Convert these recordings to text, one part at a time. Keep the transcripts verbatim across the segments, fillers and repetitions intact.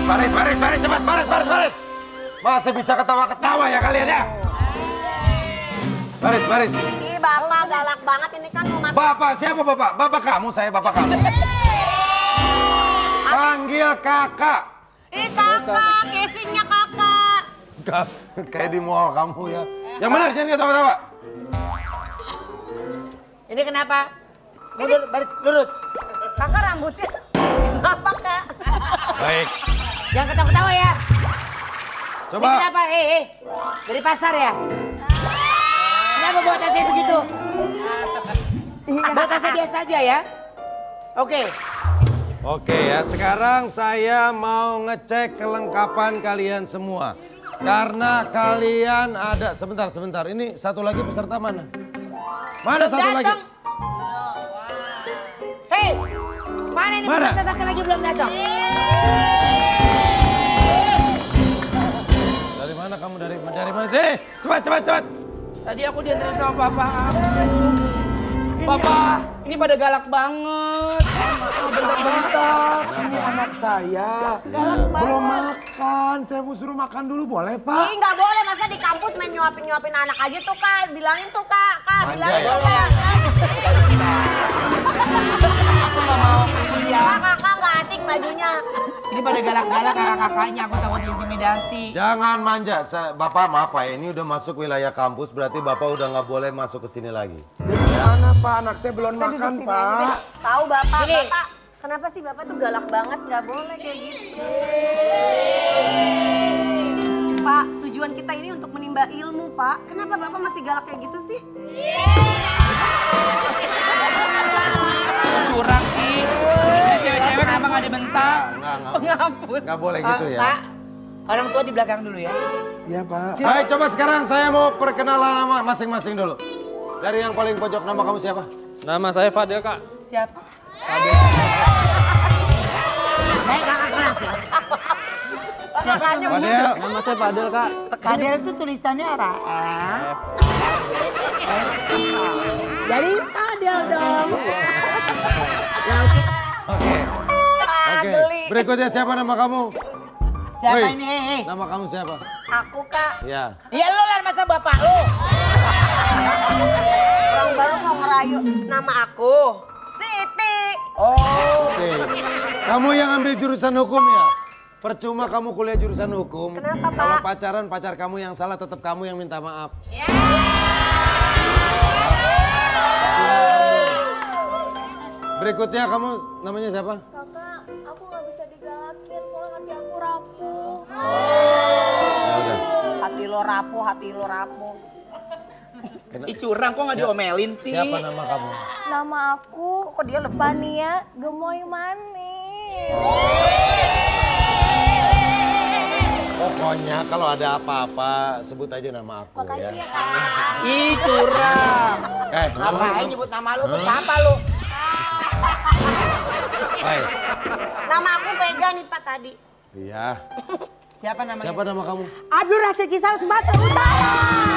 baris, baris, baris, cepat, baris, baris, baris. Masih bisa ketawa-ketawa ya kalian ya? Baris, baris. Ih, Bapak galak banget ini kan mau masuk. Bapak, siapa Bapak? Bapak kamu, saya Bapak kamu. Panggil kakak. Ih, kakak, casingnya kakak. Kayak di mall kamu ya. Yang benar, jangan ketawa-ketawa. Ini kenapa? Mundur, baris lurus. Kakak rambutnya apa, Kak? Baik. Jangan ketawa-ketawa ya. Coba. Ini kenapa? Eh, eh. Dari pasar ya? Kenapa bawa tasnya begitu? Bawa tasnya biasa aja ya? Oke. Oke ya, sekarang saya mau ngecek kelengkapan kalian semua. Karena kalian ada, sebentar, sebentar. Ini satu lagi peserta mana? Mana satu lagi? Hei, mana ini Mana? peserta satu lagi belum datang? Dari mana kamu? Dari dari mana sih? Cepat, cepat, cepat. Tadi aku diantarin sama Bapak. Bapak, ini pada galak banget. Bentar, ini anak saya. Galak banget. Belum makan, saya mau suruh makan dulu, boleh Pak? Ih, nggak boleh, masa di kampus main nyuapin-nyuapin anak aja tuh, Kak. Bilangin tuh, Kak. Kak, Manja bilangin ya? tuh, Kak. Aku nggak mau kuliah. Kak, kakak nggak asik bajunya. Ini pada galak-galak kakak-kakaknya, aku takut diintimidasi. Jangan manja, saya, Bapak maaf Pak, ini udah masuk wilayah kampus, berarti Bapak udah nggak boleh masuk ke sini lagi. Jadi gimana Pak, anak saya belum makan Pak. Tahu Bapak, Sini. Bapak. Kenapa sih Bapak tuh galak banget? Nggak boleh kayak gitu. Pak, tujuan kita ini untuk menimba ilmu, Pak. Kenapa Bapak masih galak kayak gitu sih? Curang sih. Ini cewek-cewek kenapa nggak dibentak? Nggak, nggak, Pengampun. nggak boleh gitu ya. Pak, orang tua di belakang dulu ya. Iya Pak. Baik, coba sekarang saya mau perkenalan nama masing-masing dulu. Dari yang paling pojok, nama kamu siapa? Nama saya Fadil, Kak. Siapa? Naik kakak kelas ya. Kakaknya Fadil. Nama saya Fadil, Kak. Fadil itu tulisannya apa? F. Jadi Fadil dong. Oke. Ah, Oke. geli. Berikutnya siapa nama kamu? Siapa Woi, ini? Hei, hei. Nama kamu siapa? Aku, Kak. Ya. Ya lu lah masa bapak lu. Orang baru mau ngerayu nama aku. Siti. Oh. Oke. Kamu yang ambil jurusan hukum ya? Percuma kamu kuliah jurusan hukum. Kenapa, Pak? Kalau pacaran, pacar kamu yang salah, tetap kamu yang minta maaf. Berikutnya kamu namanya siapa? Kakak, aku nggak bisa digalakin soalnya hati aku rapuh. Ya udah. Hati lo rapuh, hati lo rapuh. Ih curang, kok nggak diomelin sih? Siapa nama kamu? Nama aku Kok dia lebih Bania Gemoy Manis. Pokoknya kalau ada apa-apa sebut aja nama aku ya. Makasih ya Kak. Ih curang. Eh, Ngapain nyebut nama lu? Tuh siapa lu? Hai. Nama aku Vega nih Pak tadi. Iya. Siapa namanya? Siapa nama kamu? Abdul Rasid Kisar Sumatera Utara.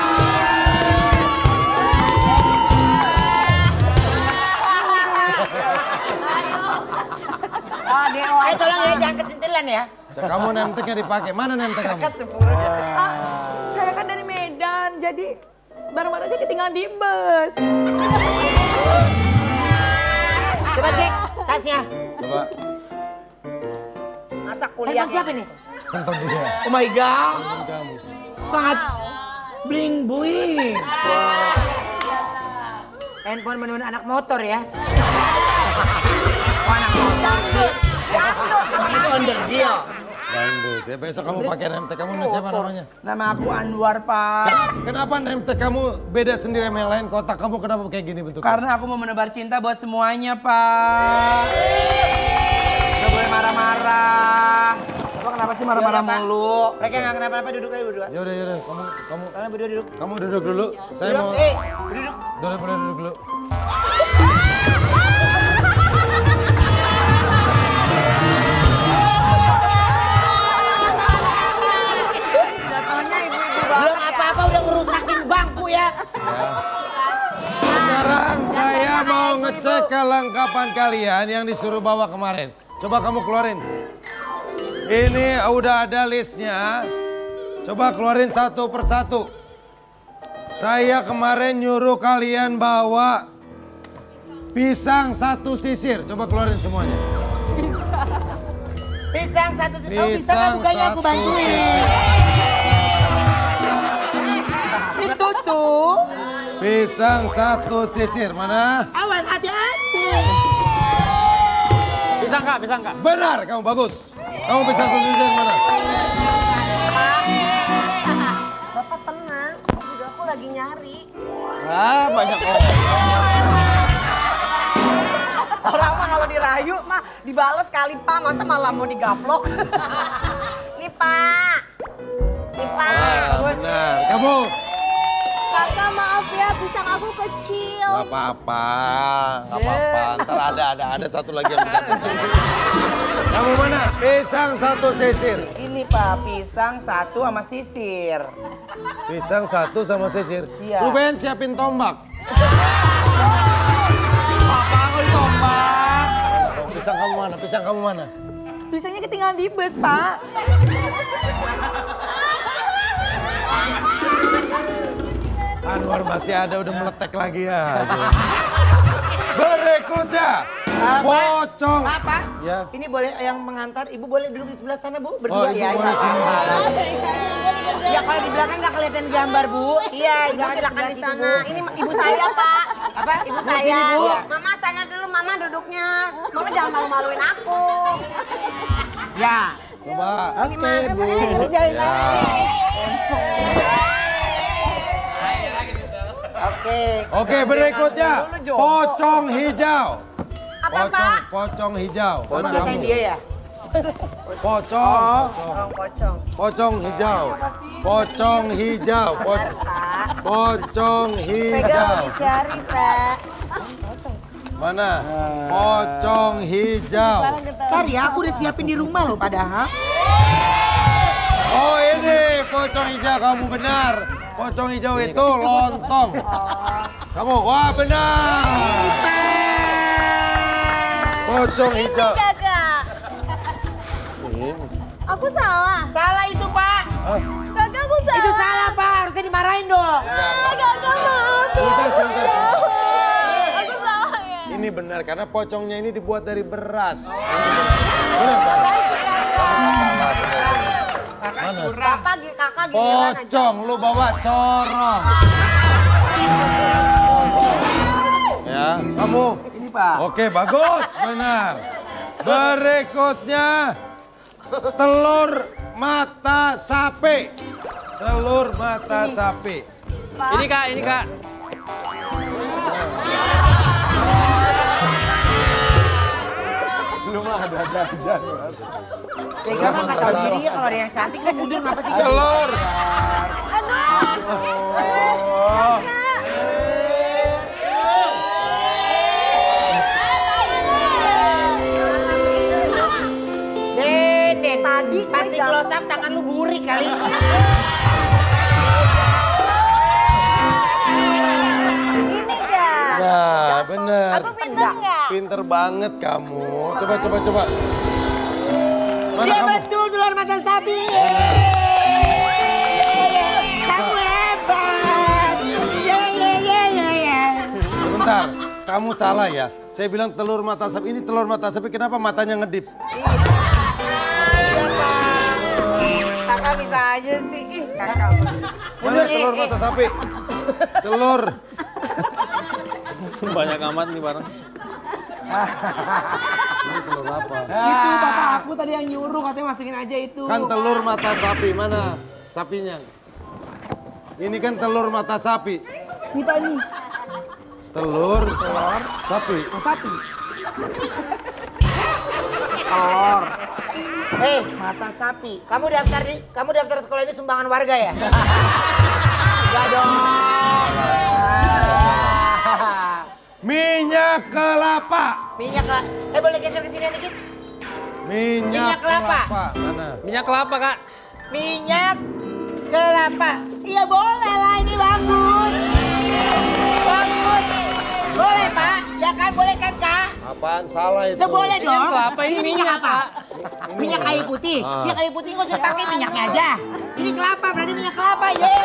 Oh, Deo. Eh, tolong ya jangan kecintilan ya. Kamu nemteknya dipakai. Mana nemtek kamu? Ah, saya kan dari Medan, jadi barang-barang saya ketinggalan di bus. Coba cek tasnya. Coba. Masa kuliah Handphone siapa nih? Handphone dia. Oh my god, Handphone kamu. sangat bling bling. Handphone bener-bener anak motor ya. Oh, anak motor sih. Emang itu underdeal. Dangdut. Ya besok kamu pakai nemtek kamu siapa namanya? Nama aku Anwar, Pak. Kenapa nemtek kamu beda sendiri sama yang lain? Kotak kamu kenapa kayak gini bentuknya? Karena aku mau menebar cinta buat semuanya, Pak. Gak boleh marah-marah. Bapak kenapa sih marah-marah Yaudah, Pak. mulu? Mereka nggak kenapa-napa, duduk aja berdua. Yaudah, yaudah. Kamu, kamu, Kalian berdua duduk. kamu duduk dulu. Saya Duduk, mau. eh, duduk. Boleh, boleh duduk dulu. Belum apa-apa udah ngerusakin bangku ya. Ya. Sekarang saya mau ngecek kelengkapan kalian yang disuruh bawa kemarin. Coba kamu keluarin. Ini udah ada listnya. Coba keluarin satu persatu. Saya kemarin nyuruh kalian bawa pisang satu sisir. Coba keluarin semuanya. Pisang satu sisir. Oh, Pisang pisang bukannya aku satu bantuin. sisir. Itu tuh. Pisang satu sisir. Mana? Awas, hati-hati. Pisang kak, pisang kak. Benar, kamu bagus. Kamu pisang satu sisir mana? Bapak tenang, juga aku lagi nyari. Ah, banyak orang. Orang mah kalau dirayu mah dibales kali Pak, masa malah mau digaplok. Nih Pak, nih Pak. Ah, benar. Kamu? Kakak maaf ya, pisang aku kecil. Gak apa-apa, gak apa-apa. Ntar ada, ada, ada satu lagi yang bisa pisang. Kamu mana? Pisang satu sisir. Ini Pak, pisang satu sama sisir. Pisang satu sama sisir. Iya. Ruben siapin tombak. Apa kok ditombak? Pisang kamu mana? Pisang kamu mana? Pisangnya ketinggalan di bus, Pak. Anwar masih ada, udah meletek lagi ya. Berikutnya, pocong. Apa? Ya. Ini boleh yang mengantar, ibu boleh duduk di sebelah sana, Bu. Oh, Berdua ibu ya. boleh sini. Ya kalau di belakang nggak kelihatan gambar, Bu. Iya, ibu Silakan silakan sebelah di situ, sana. Bu. Ini ibu saya Pak. Apa? Ibu Sebelah saya. sini, Bu. Mama sana dulu, Mama duduknya. Mama jangan malu-maluin aku. Ya. Coba. Oke, Bu. Ya. Oke. Oke, berikutnya, pocong hijau. Apa Pocong, Pak? pocong hijau. Mana Kamu katain kamu? dia ya? Pocong. Pocong, pocong. Pocong hijau. Pocong hijau. Po- Pocong Pegang hijau. dicari, Pak. Mana? Pocong hijau. Ntar ya, aku udah siapin di rumah loh padahal. Oh ini pocong hijau, kamu benar. Pocong hijau itu lontong. Kamu, wah benar. Pocong Ini hijau. kakak. Aku salah. Salah itu, Pak. Ah, Kakak aku salah. Itu salah, Pak. Harusnya dimarahin dong. Ah, kakak maaf. sebentar, sebentar. Aku salah ya. Ini benar karena pocongnya ini dibuat dari beras. Benar, Pak? Bapak, gi- kakak giliran aja. Pocong, lu bawa corong. Ya, kamu. Ini, Pak. Oke, bagus, benar. Berikutnya, telur mata sapi. Telur mata sapi. Ini kak, ini kak. Belum ada aja. Tega mah kata diri ya kalau ada yang cantik kan mundur ngapa sih? Telur. Oh. Deden, Tadi gue pasti jam- close up tangan lu burik kali. Ini enggak. Nah, benar. Aku pintar enggak? Pinter banget kamu. Coba, coba, coba. Mana Dia kamu? betul telur mata sapi. Kamu hebat. Ya, ya, ya, ya, ya. Sebentar, kamu salah ya. Saya bilang telur mata sapi, ini telur mata sapi, kenapa matanya ngedip? Kakak bisa aja sih. Ih, kakak. Mana telur mata sapi? Telur. Banyak amat nih barang. Ini telur apa? Itu bapak aku tadi yang nyuruh katanya masukin aja itu. Kan telur mata sapi, mana sapinya? Ini kan telur mata sapi. Ini Pak ini. Telur, telur, sapi. Sapi. Telur. Eh, mata sapi. Kamu daftar di, kamu daftar sekolah ini sumbangan warga ya? Enggak dong. Minyak kelapa. Minyak kelapa. Eh boleh geser ke sini dikit? Minyak, Minyak kelapa. Mana? Minyak kelapa kak. Minyak kelapa. Iya boleh lah, ini bagus. Bagus. Boleh Pak, ya kan boleh kan Kak? Apaan salah itu? Udah boleh dong. kelapa, ini minyak minyak, apa? Pak. Minyak kayu putih. Ah. Minyak kayu putih nggak usah pakai minyaknya aja. Ini kelapa berarti minyak kelapa.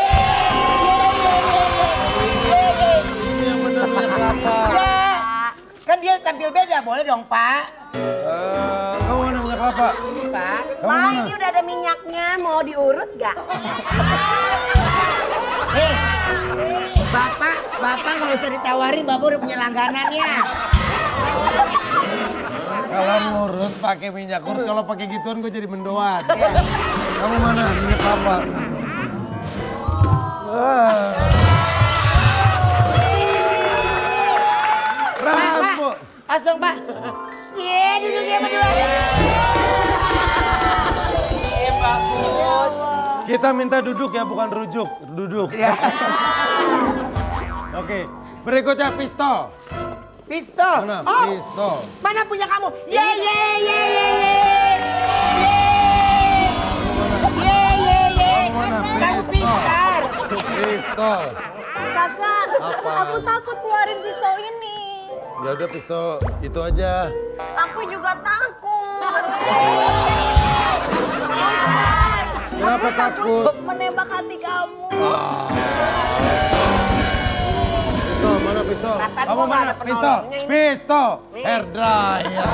Yeay. Ini yang benar minyak kelapa. Ya, kan dia tampil beda, boleh dong Pak. Eh, kamu mana minyak kelapa? Ini Pak. Kamu Pak, mana? ini udah ada minyaknya, mau diurut gak? Hei, Bapak, Bapak nggak usah ditawarin, Bapak udah punya langganannya. Kalau ngurut pakai minyak urut, kalau pakai gituan gue jadi mendoan. Kamu mana minyak kelapa? Wah. Pak, Pak, Rambo. langsung Pak. Cie, duduknya berdua. Kita minta duduk ya, bukan rujuk. Duduk. Oke, berikutnya pistol. Pistol. Mana? Oh, Pistol. mana punya kamu? Ye ye ye ye ye. Ye ye ye. Kamu mana? Kamu Pistol. pintar. Pistol. Kakak, Apa? aku takut keluarin pistol ini. Ya udah pistol itu aja. Aku juga takut. Kenapa takut? Menembak hati kamu. Pistol, mana pistol? Perasaan Kamu gua nggak mana? ada Pistol, penolongnya ini. pistol, hair dryer.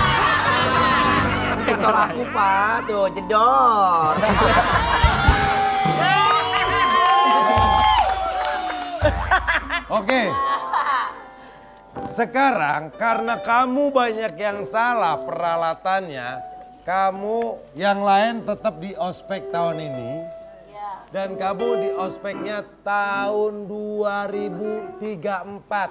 Pistol aku Pak, tuh jedor. Oke. Sekarang karena kamu banyak yang salah peralatannya, kamu yang lain tetap di ospek tahun ini. Dan kamu di ospeknya tahun dua ribu tiga puluh empat.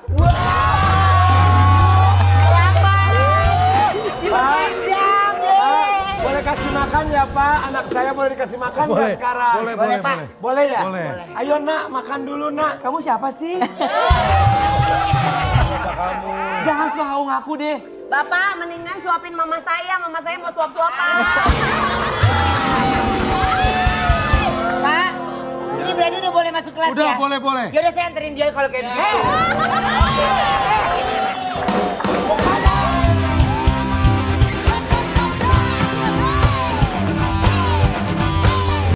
Panjang Boleh kasih makan ya Pak, anak saya boleh dikasih makan Boleh, nggak sekarang? boleh, Boleh, boleh, Pak. boleh. Boleh ya? Boleh. Ayo nak, makan dulu nak. Kamu siapa sih? Kata kamu. Jangan suka ngaku deh. Bapak, mendingan suapin mama saya. Mama saya mau suap-suapan. Pak, ini berarti udah boleh masuk kelas Udah, ya? boleh, boleh. Yaudah saya anterin dia kalau kayak gitu.